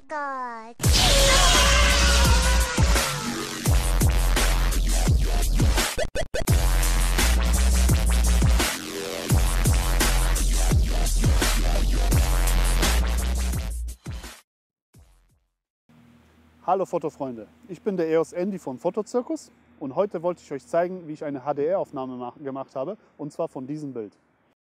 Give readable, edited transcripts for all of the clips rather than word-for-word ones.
God. Hallo Fotofreunde, ich bin der EOS Andy von Fotozirkus und heute wollte ich euch zeigen, wie ich eine HDR-Aufnahme gemacht habe, und zwar von diesem Bild.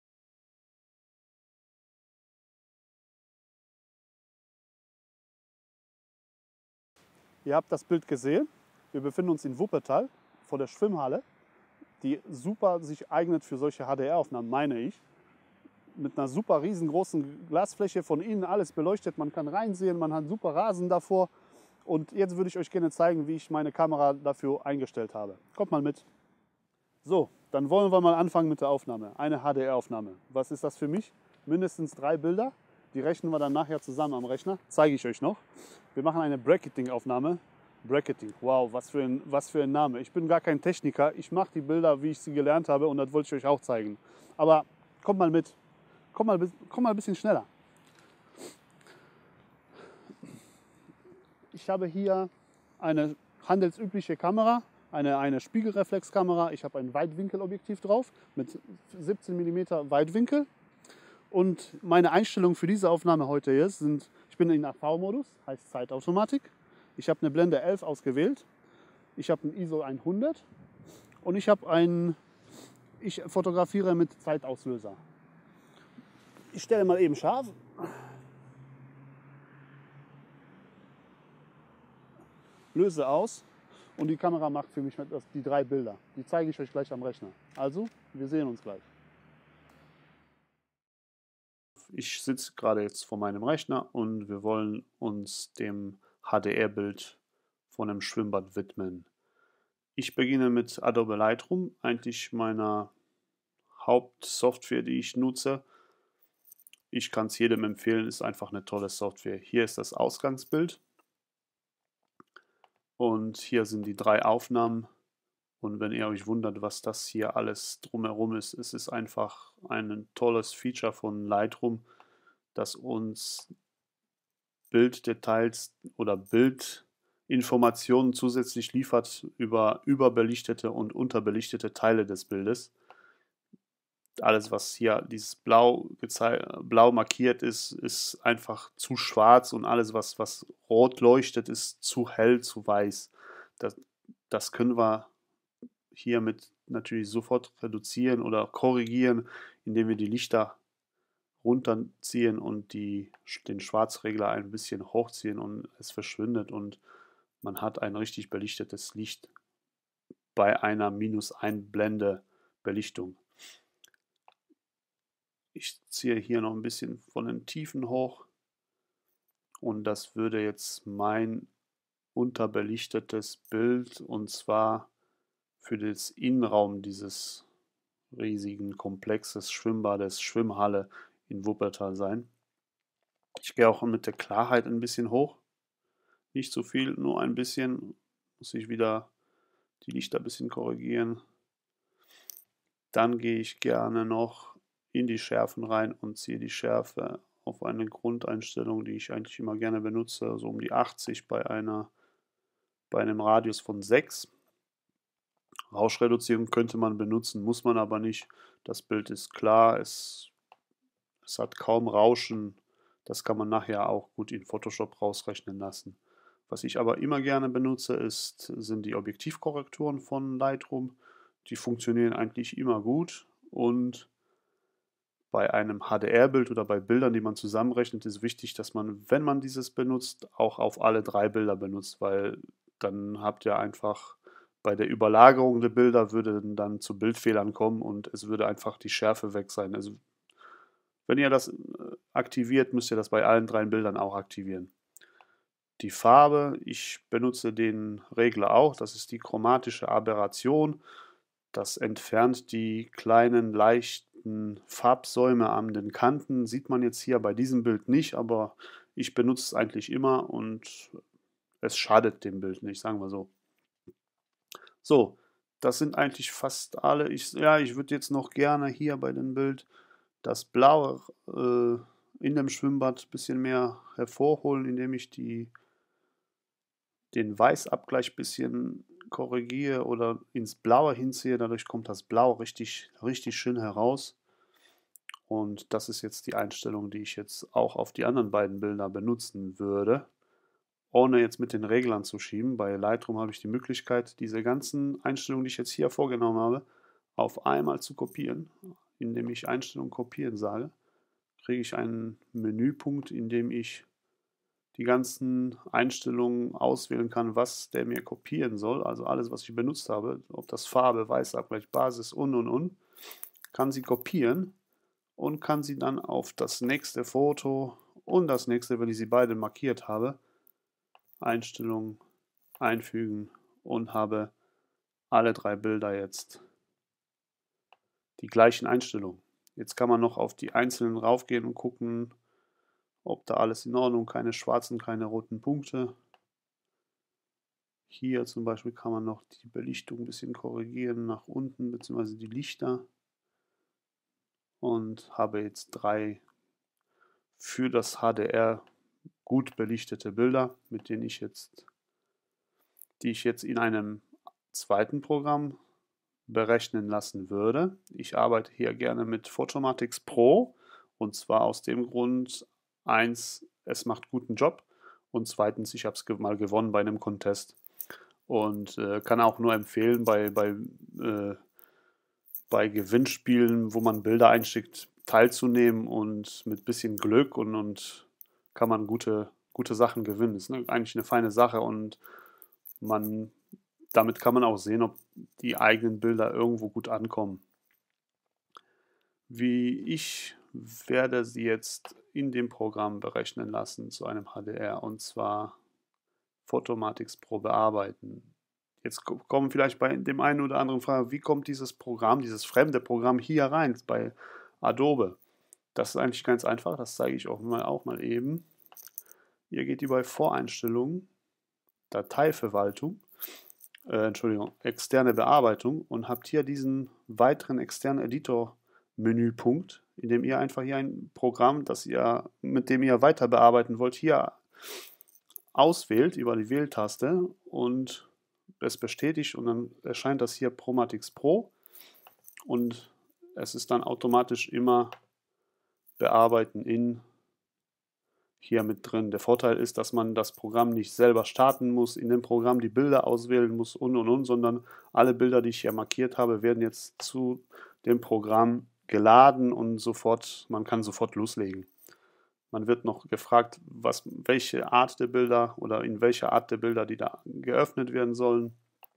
Ihr habt das Bild gesehen, wir befinden uns in Wuppertal vor der Schwimmhalle, die super sich eignet für solche HDR-Aufnahmen, meine ich. Mit einer super riesengroßen Glasfläche, von innen alles beleuchtet, man kann reinsehen, man hat super Rasen davor. Und jetzt würde ich euch gerne zeigen, wie ich meine Kamera dafür eingestellt habe. Kommt mal mit. So, dann wollen wir mal anfangen mit der Aufnahme. Eine HDR-Aufnahme. Was ist das für mich? Mindestens 3 Bilder. Die rechnen wir dann nachher zusammen am Rechner. Zeige ich euch noch. Wir machen eine Bracketing-Aufnahme. Bracketing, wow, was für ein Name. Ich bin gar kein Techniker. Ich mache die Bilder, wie ich sie gelernt habe, und das wollte ich euch auch zeigen. Aber kommt mal mit. Komm mal ein bisschen schneller. Ich habe hier eine handelsübliche Kamera, eine Spiegelreflexkamera. Ich habe ein Weitwinkelobjektiv drauf mit 17 mm Weitwinkel. Und meine Einstellung für diese Aufnahme heute sind, ich bin in AV-Modus, heißt Zeitautomatik. Ich habe eine Blende 11 ausgewählt. Ich habe ein ISO 100 und ich fotografiere mit Zeitauslöser. Ich stelle mal eben scharf. Löse aus und die Kamera macht für mich die 3 Bilder. Die zeige ich euch gleich am Rechner. Also, wir sehen uns gleich. Ich sitze gerade jetzt vor meinem Rechner und wir wollen uns dem HDR-Bild von einem Schwimmbad widmen. Ich beginne mit Adobe Lightroom, eigentlich meiner Hauptsoftware, die ich nutze. Ich kann es jedem empfehlen, ist einfach eine tolle Software. Hier ist das Ausgangsbild. Und hier sind die 3 Aufnahmen. Und wenn ihr euch wundert, was das hier alles drumherum ist, es ist einfach ein tolles Feature von Lightroom, das uns Bilddetails oder Bildinformationen zusätzlich liefert über überbelichtete und unterbelichtete Teile des Bildes. Alles, was hier dieses blau markiert ist, ist einfach zu schwarz, und alles, was rot leuchtet, ist zu hell, zu weiß. Das können wir hiermit natürlich sofort reduzieren oder korrigieren, indem wir die Lichter runterziehen und den Schwarzregler ein bisschen hochziehen, und es verschwindet und man hat ein richtig belichtetes Licht bei einer -1 Blende Belichtung. Ich ziehe hier noch ein bisschen von den Tiefen hoch und das würde jetzt mein unterbelichtetes Bild, und zwar für den Innenraum dieses riesigen Komplexes Schwimmbades, Schwimmhalle in Wuppertal sein. Ich gehe auch mit der Klarheit ein bisschen hoch. Nicht zu viel, nur ein bisschen. Muss ich wieder die Lichter ein bisschen korrigieren. Dann gehe ich gerne noch in die Schärfen rein und ziehe die Schärfe auf eine Grundeinstellung, die ich eigentlich immer gerne benutze, so um die 80 bei einem Radius von 6. Rauschreduzierung könnte man benutzen, muss man aber nicht. Das Bild ist klar, es hat kaum Rauschen. Das kann man nachher auch gut in Photoshop rausrechnen lassen. Was ich aber immer gerne benutze, sind die Objektivkorrekturen von Lightroom. Die funktionieren eigentlich immer gut, und bei einem HDR-Bild oder bei Bildern, die man zusammenrechnet, ist wichtig, dass man, wenn man dieses benutzt, auch auf alle 3 Bilder benutzt, weil dann habt ihr einfach bei der Überlagerung der Bilder würde dann zu Bildfehlern kommen und es würde einfach die Schärfe weg sein. Also wenn ihr das aktiviert, müsst ihr das bei allen 3 Bildern auch aktivieren. Die Farbe, ich benutze den Regler auch, das ist die chromatische Aberration. Das entfernt die kleinen, leichten Farbsäume an den Kanten. Sieht man jetzt hier bei diesem Bild nicht, aber ich benutze es eigentlich immer und es schadet dem Bild nicht, sagen wir so. So, das sind eigentlich fast alle. Ich würde jetzt noch gerne hier bei dem Bild das Blaue in dem Schwimmbad ein bisschen mehr hervorholen, indem ich den Weißabgleich ein bisschen korrigiere oder ins Blaue hinziehe. Dadurch kommt das Blau richtig, richtig schön heraus. Und das ist jetzt die Einstellung, die ich jetzt auch auf die anderen beiden Bilder benutzen würde, ohne jetzt mit den Reglern zu schieben. Bei Lightroom habe ich die Möglichkeit, diese ganzen Einstellungen, die ich jetzt hier vorgenommen habe, auf einmal zu kopieren. Indem ich Einstellungen kopieren sage, kriege ich einen Menüpunkt, in dem ich die ganzen Einstellungen auswählen kann, was der mir kopieren soll. Also alles, was ich benutzt habe, ob das Farbe, Weißabgleich, Basis und, kann sie kopieren und kann sie dann auf das nächste Foto und das nächste, wenn ich sie beide markiert habe, Einstellungen einfügen und habe alle 3 Bilder jetzt die gleichen Einstellungen. Jetzt kann man noch auf die einzelnen raufgehen und gucken, ob da alles in Ordnung, keine schwarzen, keine roten Punkte. Hier zum Beispiel kann man noch die Belichtung ein bisschen korrigieren nach unten, beziehungsweise die Lichter. Und habe jetzt 3 für das HDR gut belichtete Bilder, mit denen die ich jetzt in einem zweiten Programm berechnen lassen würde. Ich arbeite hier gerne mit Photomatix Pro, und zwar aus dem Grund, eins, es macht guten Job, und zweitens, ich habe es mal gewonnen bei einem Contest und kann auch nur empfehlen, bei Gewinnspielen, wo man Bilder einschickt, teilzunehmen, und mit bisschen Glück und kann man gute Sachen gewinnen. Das ist eigentlich eine feine Sache, und man, damit kann man auch sehen, ob die eigenen Bilder irgendwo gut ankommen. Ich werde sie jetzt in dem Programm berechnen lassen zu einem HDR, und zwar Photomatix Pro bearbeiten. Jetzt kommen vielleicht bei dem einen oder anderen Frage, wie kommt dieses Programm, dieses fremde Programm hier rein bei Adobe? Das ist eigentlich ganz einfach, das zeige ich auch mal eben. Ihr geht über Voreinstellungen, Dateiverwaltung, Entschuldigung, externe Bearbeitung, und habt hier diesen weiteren externen Editor-Menüpunkt, in dem ihr einfach hier ein Programm, mit dem ihr weiter bearbeiten wollt, hier auswählt über die Wähltaste und es bestätigt, und dann erscheint das hier Photomatix Pro, und es ist dann automatisch immer bearbeiten in hier mit drin. Der Vorteil ist, dass man das Programm nicht selber starten muss, in dem Programm die Bilder auswählen muss und, sondern alle Bilder, die ich hier markiert habe, werden jetzt zu dem Programm geladen und man kann sofort loslegen. Man wird noch gefragt, welche Art der Bilder oder in welcher Art der Bilder die da geöffnet werden sollen.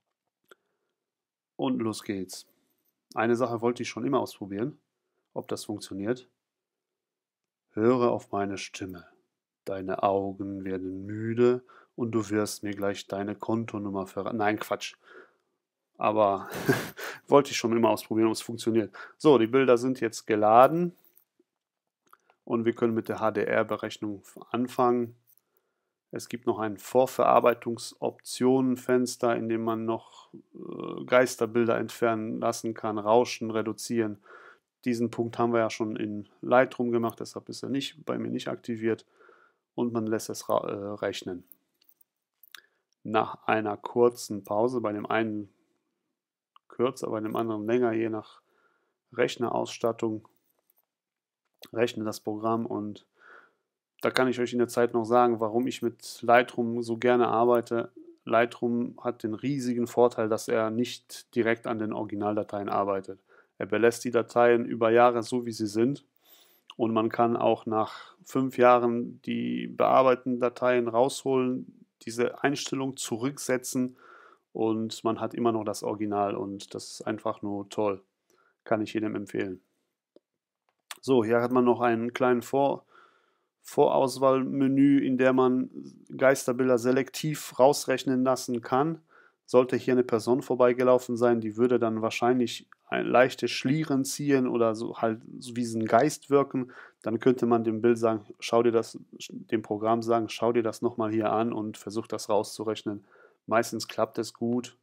Und los geht's. Eine Sache wollte ich schon immer ausprobieren, ob das funktioniert. Höre auf meine Stimme. Deine Augen werden müde und du wirst mir gleich deine Kontonummer verraten. Nein, Quatsch. Aber wollte ich schon immer ausprobieren, ob es funktioniert. So, die Bilder sind jetzt geladen und wir können mit der HDR-Berechnung anfangen. Es gibt noch ein Vorverarbeitungsoptionen-Fenster, in dem man noch Geisterbilder entfernen lassen kann, Rauschen reduzieren. Diesen Punkt haben wir ja schon in Lightroom gemacht, deshalb ist er bei mir nicht aktiviert, und man lässt es rechnen. Nach einer kurzen Pause, bei dem einen kürzer, bei dem anderen länger, je nach Rechnerausstattung, rechnet das Programm, und da kann ich euch in der Zeit noch sagen, warum ich mit Lightroom so gerne arbeite. Lightroom hat den riesigen Vorteil, dass er nicht direkt an den Originaldateien arbeitet. Er belässt die Dateien über Jahre so, wie sie sind, und man kann auch nach 5 Jahren die bearbeiteten Dateien rausholen, diese Einstellung zurücksetzen, und man hat immer noch das Original, und das ist einfach nur toll. Kann ich jedem empfehlen. So, hier hat man noch einen kleinen Vorauswahlmenü, in der man Geisterbilder selektiv rausrechnen lassen kann. Sollte hier eine Person vorbeigelaufen sein, die würde dann wahrscheinlich ein leichtes Schlieren ziehen oder so halt so wie ein Geist wirken, dann könnte man dem Programm sagen, schau dir das nochmal hier an und versuch das rauszurechnen. Meistens klappt es gut,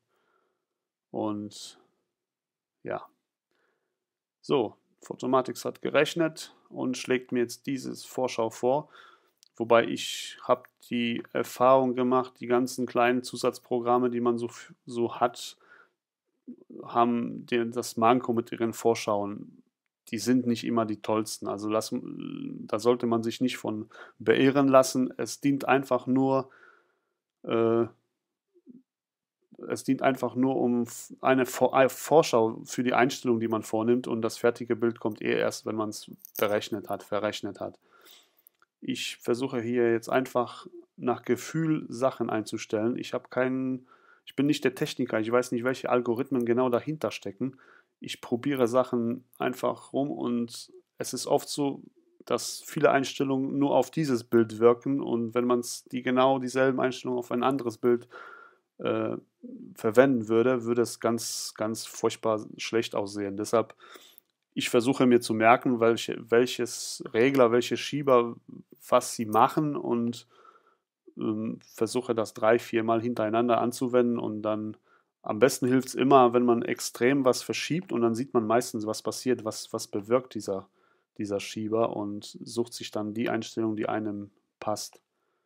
und ja. So, Photomatix hat gerechnet, und schlägt mir jetzt dieses Vorschau vor. Wobei ich habe die Erfahrung gemacht, die ganzen kleinen Zusatzprogramme, die man so hat, haben das Manko mit ihren Vorschauen. Die sind nicht immer die tollsten. Also da sollte man sich nicht von beirren lassen. Äh, es dient einfach nur um eine Vorschau für die Einstellung, die man vornimmt, und das fertige Bild kommt erst, wenn man es verrechnet hat. Ich versuche hier jetzt einfach nach Gefühl Sachen einzustellen. Ich bin nicht der Techniker, ich weiß nicht, welche Algorithmen genau dahinter stecken. Ich probiere Sachen einfach rum und es ist oft so, dass viele Einstellungen nur auf dieses Bild wirken, und wenn man dieselben Einstellungen auf ein anderes Bild äh, verwenden würde, würde es ganz, ganz furchtbar schlecht aussehen. Deshalb, ich versuche mir zu merken, welche Schieber, was sie machen, und versuche das 3, 4 Mal hintereinander anzuwenden, und dann am besten hilft es immer, wenn man extrem was verschiebt, und dann sieht man meistens, was passiert, was bewirkt dieser Schieber, und sucht sich dann die Einstellung, die einem passt.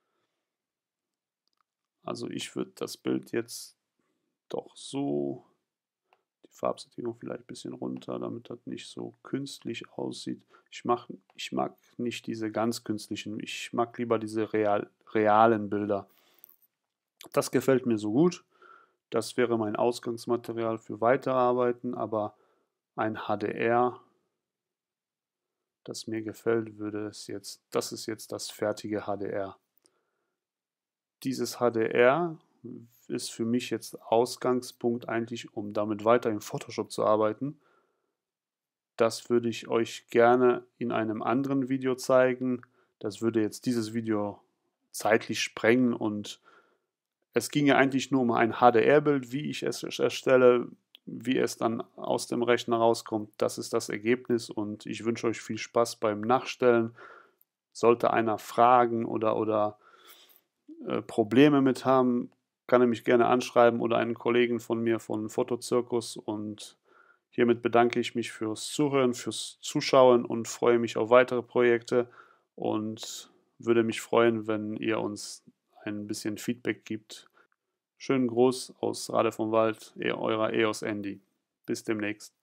Also ich würde das Bild jetzt doch so, die Farbsättigung vielleicht ein bisschen runter, damit das nicht so künstlich aussieht. Ich mag nicht diese ganz künstlichen, ich mag lieber diese realen Bilder. Das gefällt mir so gut. Das wäre mein Ausgangsmaterial für weitere Arbeiten, aber ein HDR, das mir gefällt, das ist jetzt das fertige HDR. Dieses HDR ist für mich jetzt Ausgangspunkt eigentlich, um damit weiter in Photoshop zu arbeiten. Das würde ich euch gerne in einem anderen Video zeigen. Das würde jetzt dieses Video zeitlich sprengen, und es ging ja eigentlich nur um ein HDR-Bild, wie ich es erstelle, wie es dann aus dem Rechner rauskommt. Das ist das Ergebnis, und ich wünsche euch viel Spaß beim Nachstellen. Sollte einer Fragen oder Probleme mit haben, kann er mich gerne anschreiben oder einen Kollegen von mir von Fotozirkus, und hiermit bedanke ich mich fürs Zuhören, fürs Zuschauen und freue mich auf weitere Projekte, und würde mich freuen, wenn ihr uns ein bisschen Feedback gibt. Schönen Gruß aus Rade vom Wald, eurer EOS Andy. Bis demnächst.